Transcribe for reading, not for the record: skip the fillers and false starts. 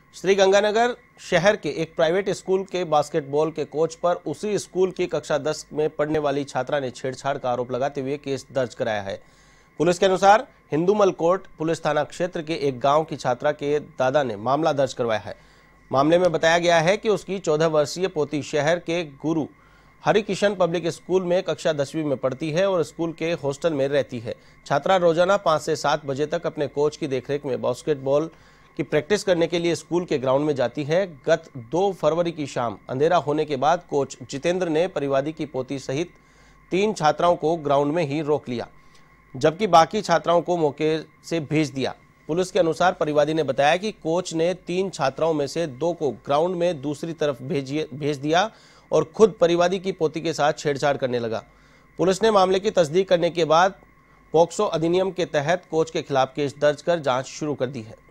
श्रीगंगानगर शहर के एक प्राइवेट स्कूल के बास्केटबॉल के कोच पर उसी स्कूल की कक्षा 10 में पढ़ने वाली छात्रा ने छेड़छाड़ का आरोप लगाते हुए केस दर्ज कराया है। पुलिस के अनुसार हिंदूमल कोर्ट पुलिस थाना क्षेत्र के एक गांव की छात्रा के दादा ने मामला दर्ज करवाया है। मामले में बताया गया है कि उसकी 14 वर्षीय पोती शहर के गुरु हरिकिशन पब्लिक स्कूल में कक्षा 10वीं में पढ़ती है और स्कूल के हॉस्टल में रहती है। छात्रा रोजाना 5 से 7 बजे तक अपने कोच की देखरेख में बास्केटबॉल की प्रैक्टिस करने के लिए स्कूल के ग्राउंड में जाती है। गत 2 फरवरी की शाम अंधेरा होने के बाद कोच जितेंद्र ने परिवादी की पोती सहित 3 छात्राओं को ग्राउंड में ही रोक लिया, जबकि बाकी छात्राओं को मौके से भेज दिया। पुलिस के अनुसार परिवादी ने बताया कि कोच ने 3 छात्राओं में से 2 को ग्राउंड में दूसरी तरफ भेज दिया और खुद परिवादी की पोती के साथ छेड़छाड़ करने लगा। पुलिस ने मामले की तस्दीक करने के बाद पॉक्सो अधिनियम के तहत कोच के खिलाफ केस दर्ज कर जांच शुरू कर दी है।